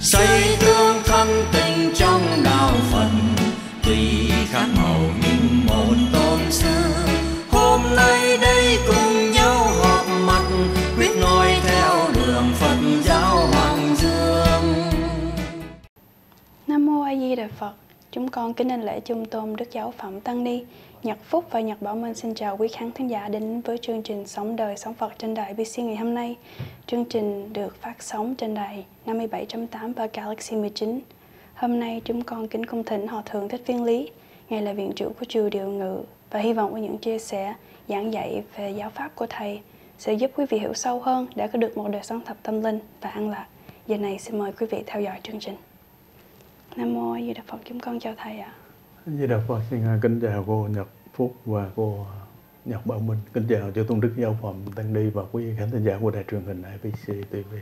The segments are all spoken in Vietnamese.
xây tương thân tình trong đạo Phật, tùy khác màu nhưng một tôn sư. Hôm nay đây cùng nhau họp mặt, quyết noi theo đường Phật giáo Hoàng Dương. Nam mô A Di Đà Phật. Chúng con kính đảnh lễ Trung Tôn Đức Giáo Phẩm Tăng Ni. Nhật Phúc và Nhật Bảo Minh xin chào quý khán thính giả đến với chương trình Sống Đời Sống Phật trên đài BC ngày hôm nay. Chương trình được phát sóng trên đài 57.8 và Galaxy 19. Hôm nay chúng con kính cung thỉnh Hòa Thượng Thích Viên Lý, Ngài là viện trưởng của chùa Điều Ngự, và hy vọng với những chia sẻ, giảng dạy về giáo pháp của Thầy sẽ giúp quý vị hiểu sâu hơn để có được một đời sống thật tâm linh và an lạc. Giờ này xin mời quý vị theo dõi chương trình. Nam mô A Di Đà Phật. Chúng con chào Thầy ạ. Di Đà Phật. Xin kính chào cô Nhật Phúc và cô Nhật Bảo Minh. Kính chào chư tôn đức giáo phẩm Tăng Ni và quý khán thính giả của đài truyền hình IBC TV.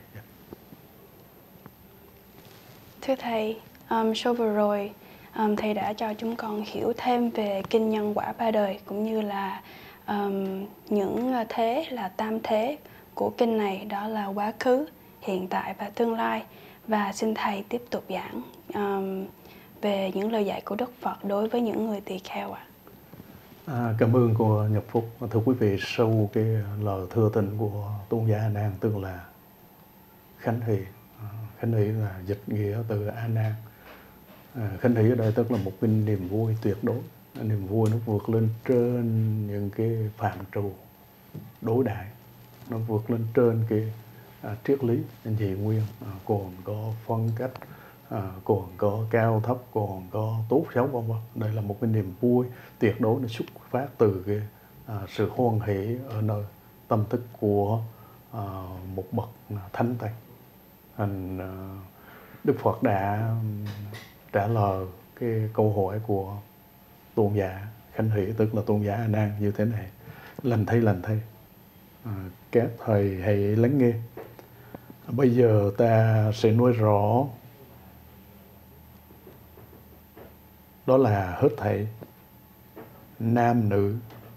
Thưa Thầy, show vừa rồi Thầy đã cho chúng con hiểu thêm về kinh nhân quả ba đời, cũng như là những thế là tam thế của kinh này, đó là quá khứ, hiện tại và tương lai. Và xin Thầy tiếp tục giảng về những lời dạy của Đức Phật đối với những người tỳ kheo ạ. Cảm ơn cô Nhật Phúc. Thưa quý vị, sau cái lời thưa tình của tôn giả A Nan, tức là khánh hỷ. Khánh hỷ là dịch nghĩa từ A Nan. Khánh hỷ ở đây tức là một cái niềm vui tuyệt đối. Niềm vui nó vượt lên trên những cái phạm trù đối đãi, nó vượt lên trên cái triết lý dị nguyên, còn có phân cách, còn có cao thấp, còn có tốt xấu vân vân. Đây là một cái niềm vui tuyệt đối, nó xuất phát từ cái sự hoan hỷ ở nơi tâm thức của một bậc thánh tăng. Đức Phật đã trả lời cái câu hỏi của tôn giả khánh hỷ, tức là tôn giả A Nan như thế này: lành thay, các thầy hãy lắng nghe. Bây giờ ta sẽ nói rõ, đó là hết thảy nam nữ,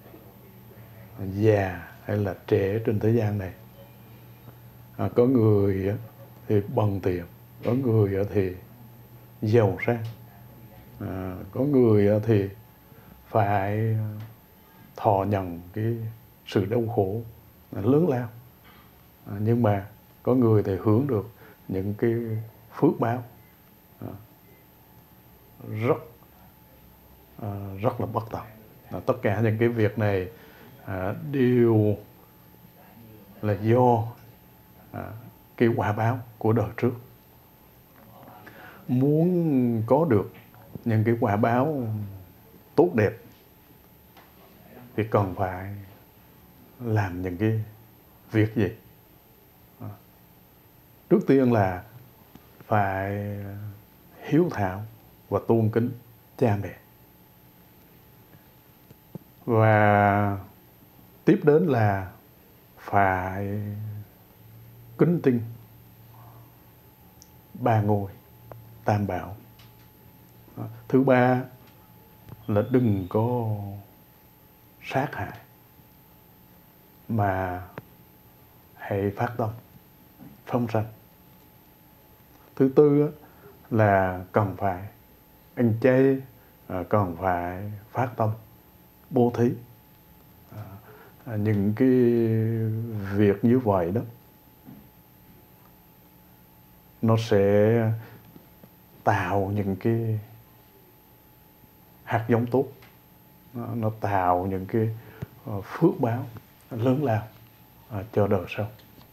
già hay là trẻ trên thế gian này. Có người thì bần tiền, có người thì giàu sang, có người thì phải thọ nhận cái sự đau khổ lớn lao, nhưng mà có người thì hưởng được những cái phước báo rất là bất tận. Tất cả những cái việc này đều là do cái quả báo của đời trước. Muốn có được những cái quả báo tốt đẹp thì cần phải làm những cái việc gì? Trước tiên là phải hiếu thảo và tôn kính cha mẹ. Và tiếp đến là phải kính tin ba ngôi tam bảo. Thứ ba là đừng có sát hại, mà hãy phát tâm phóng sanh. Thứ tư là cần phải ăn chay, cần phải phát tâm bố thí. Những cái việc như vậy đó, nó sẽ tạo những cái hạt giống tốt, nó tạo những cái phước báo lớn lao cho đời sau.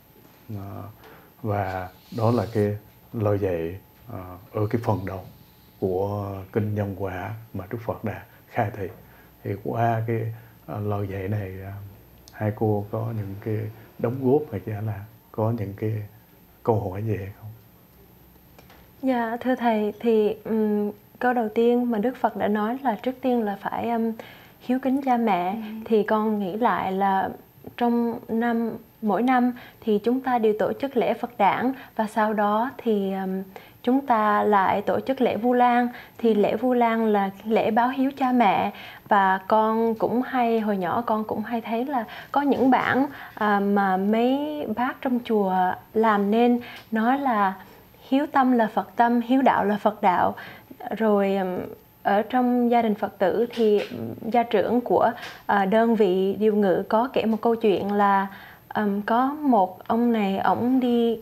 Và đó là cái lời dạy ở cái phần đầu của kinh nhân quả mà Đức Phật đã khai thị. Thì qua cái lời dạy này, hai cô có những cái đóng góp hay là có những cái câu hỏi gì hay không? Dạ, thưa Thầy, thì câu đầu tiên mà Đức Phật đã nói là trước tiên là phải hiếu kính cha mẹ. Thì con nghĩ lại là trong mỗi năm thì chúng ta đều tổ chức lễ Phật đản, và sau đó thì chúng ta lại tổ chức lễ Vu Lan. Thì lễ Vu Lan là lễ báo hiếu cha mẹ. Và con cũng hồi nhỏ con cũng hay thấy là có những bản mà mấy bác trong chùa làm nên, nói là hiếu tâm là Phật tâm, hiếu đạo là Phật đạo. Rồi ở trong gia đình Phật tử thì gia trưởng của đơn vị điều ngự có kể một câu chuyện là có một ông này, ổng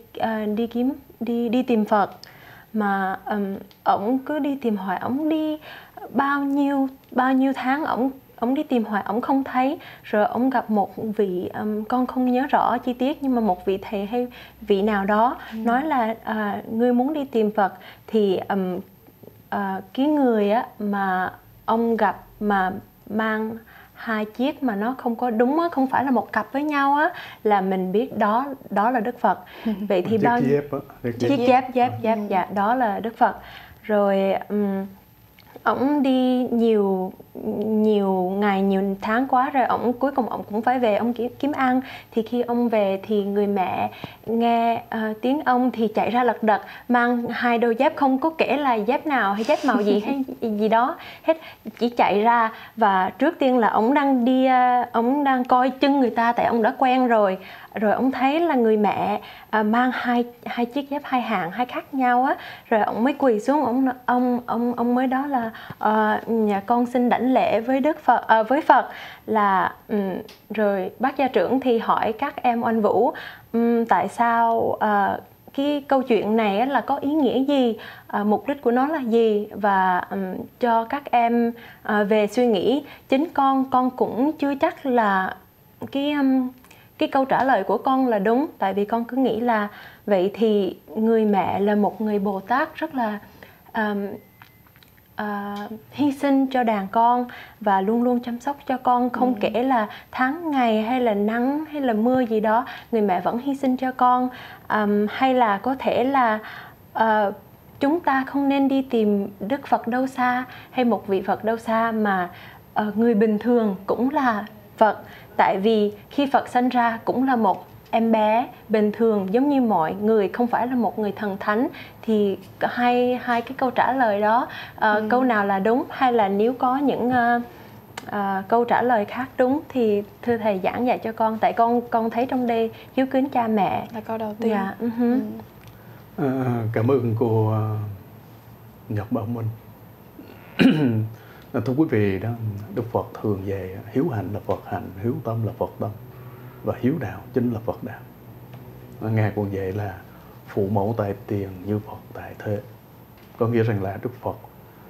đi tìm Phật, mà ổng cứ đi tìm hoài, ổng đi bao nhiêu tháng ổng đi tìm hoài, ổng không thấy. Rồi ổng gặp một vị, con không nhớ rõ chi tiết, nhưng mà một vị thầy hay vị nào đó nói là ngươi muốn đi tìm Phật thì cái người á mà ông gặp mà mang hai chiếc mà nó không có đúng á, không phải là một cặp với nhau á, là mình biết đó là Đức Phật. Vậy thì chiếc dép, dạ, đó là Đức Phật. Rồi ổng đi nhiều ngày, nhiều tháng quá rồi, cuối cùng ổng cũng phải về, ổng kiếm ăn. Thì khi ông về thì người mẹ nghe tiếng ông thì chạy ra lật đật, mang hai đôi dép, không có kể là dép nào hay dép màu gì hay gì đó hết, chỉ chạy ra. Và trước tiên là ổng đang coi chân người ta, tại ông đã quen rồi. Rồi ông thấy là người mẹ mang hai chiếc dép hai hàng, hai khác nhau á. Rồi ông mới quỳ xuống, ông mới đó là nhà con xin đảnh lễ với với Phật là rồi bác gia trưởng thì hỏi các em oanh vũ tại sao cái câu chuyện này á, là có ý nghĩa gì, mục đích của nó là gì, và cho các em về suy nghĩ. Chính con cũng chưa chắc là cái câu trả lời của con là đúng, tại vì con cứ nghĩ là vậy thì người mẹ là một người Bồ Tát rất là hy sinh cho đàn con và luôn luôn chăm sóc cho con, không kể là tháng ngày hay là nắng hay là mưa gì đó, người mẹ vẫn hy sinh cho con. Hay là có thể là chúng ta không nên đi tìm Đức Phật đâu xa hay một vị Phật đâu xa, mà người bình thường cũng là Phật. Tại vì khi Phật sanh ra cũng là một em bé bình thường giống như mọi người, không phải là một người thần thánh. Thì hai cái câu trả lời đó, câu nào là đúng, hay là nếu có những câu trả lời khác đúng thì thưa thầy giảng dạy cho con, tại con thấy trong đây hiếu kính cha mẹ là câu đầu tiên. Dạ. Cảm ơn cô Nhật Bảo Minh. Thưa quý vị, đó, Đức Phật thường về hiếu hạnh là Phật hạnh, hiếu tâm là Phật tâm, và hiếu đạo chính là Phật đạo. Ngài còn dạy là phụ mẫu tại tiền như Phật tại thế. Có nghĩa rằng là Đức Phật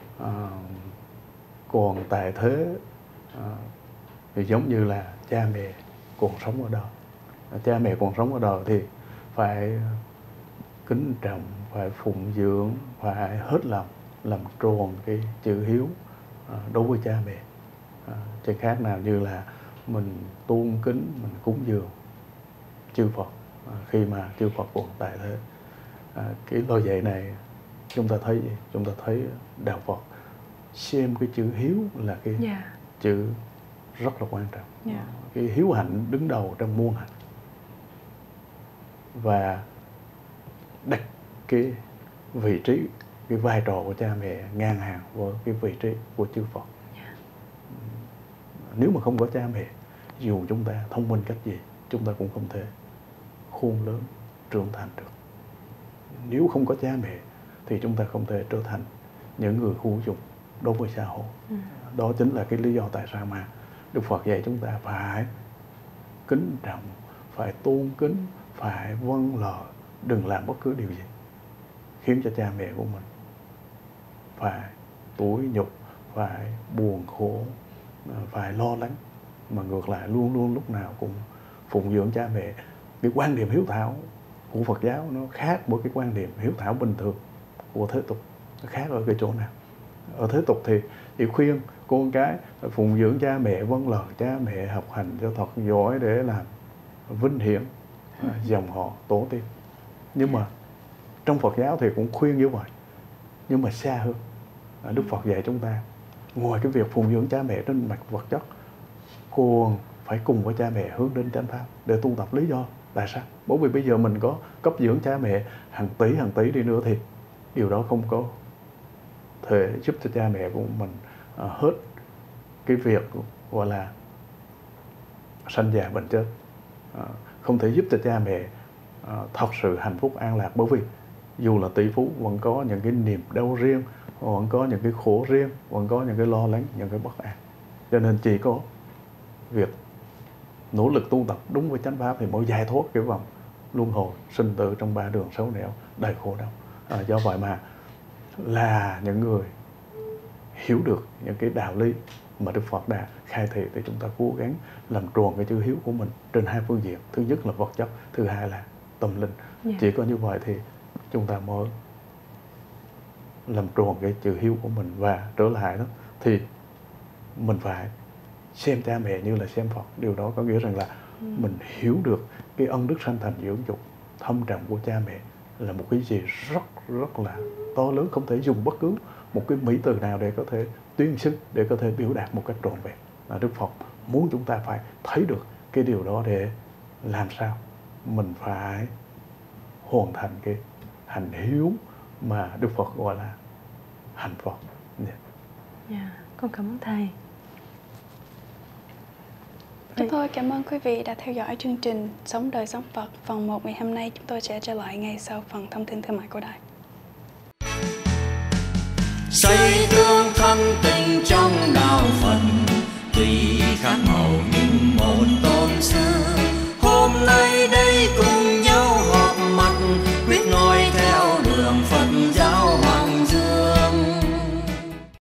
còn tại thế thì giống như là cha mẹ còn sống ở đời. Cha mẹ còn sống ở đời thì phải kính trọng, phải phụng dưỡng, phải hết lòng làm tròn cái chữ hiếu đối với cha mẹ. Chẳng khác nào như là mình tôn kính, mình cúng dường chư Phật khi mà chư Phật còn tại thế. Cái lời dạy này chúng ta thấy gì? Chúng ta thấy đạo Phật xem cái chữ hiếu là cái chữ rất là quan trọng. Cái hiếu hạnh đứng đầu trong muôn hạnh, và đặt cái vị trí, cái vai trò của cha mẹ ngang hàng với cái vị trí của chư Phật. Nếu mà không có cha mẹ, dù chúng ta thông minh cách gì, chúng ta cũng không thể khôn lớn, trưởng thành được. Nếu không có cha mẹ thì chúng ta không thể trở thành những người hữu dụng đối với xã hội. Đó chính là cái lý do tại sao mà Đức Phật dạy chúng ta phải kính trọng, phải tôn kính, phải vâng lời, đừng làm bất cứ điều gì khiến cho cha mẹ của mình phải tủi nhục, phải buồn khổ, phải lo lắng, mà ngược lại luôn luôn lúc nào cũng phụng dưỡng cha mẹ. Cái quan điểm hiếu thảo của Phật giáo nó khác với cái quan điểm hiếu thảo bình thường của thế tục. Nó khác ở cái chỗ nào? Ở thế tục thì chỉ khuyên con cái phụng dưỡng cha mẹ, vâng lời cha mẹ, học hành cho thật giỏi để làm vinh hiển dòng họ tổ tiên. Nhưng mà trong Phật giáo thì cũng khuyên như vậy, nhưng mà xa hơn. Đức Phật dạy chúng ta ngoài cái việc phụng dưỡng cha mẹ trên mặt vật chất, còn phải cùng với cha mẹ hướng đến chánh pháp để tu tập. Lý do tại sao? Bởi vì bây giờ mình có cấp dưỡng cha mẹ hàng tỷ đi nữa thì điều đó không có thể giúp cho cha mẹ của mình hết cái việc gọi là sanh già bệnh chết, không thể giúp cho cha mẹ thật sự hạnh phúc an lạc. Bởi vì dù là tỷ phú vẫn có những cái niềm đau riêng, vẫn có những cái khổ riêng, vẫn có những cái lo lắng, những cái bất an. Cho nên chỉ có việc nỗ lực tu tập đúng với chánh pháp thì mới giải thoát cái vòng luân hồi sinh tử trong 3 đường xấu nẻo đầy khổ đau. Do vậy mà là những người hiểu được những cái đạo lý mà Đức Phật đã khai thị thì chúng ta cố gắng làm tròn cái chữ hiếu của mình trên hai phương diện. Thứ nhất là vật chất, thứ hai là tâm linh. Chỉ có như vậy thì chúng ta mới làm tròn cái chữ hiếu của mình. Và trở lại đó thì mình phải xem cha mẹ như là xem Phật. Điều đó có nghĩa rằng là mình hiểu được cái ân đức sanh thành dưỡng dục thâm trầm của cha mẹ là một cái gì rất là to lớn, không thể dùng bất cứ một cái mỹ từ nào để có thể tuyên xưng, để có thể biểu đạt một cách trọn vẹn. Đức Phật muốn chúng ta phải thấy được cái điều đó để làm sao mình phải hoàn thành cái hành hiếu mà Đức Phật gọi là hành Phật. Con cảm ơn Thầy. Chúng tôi cảm ơn quý vị đã theo dõi chương trình Sống đời sống Phật phần 1 ngày hôm nay. Chúng tôi sẽ trở lại ngay sau phần thông tin thương mại của đài. Xây tương thân tình trong đạo Phật, tùy khác màu nhưng một tôn sư.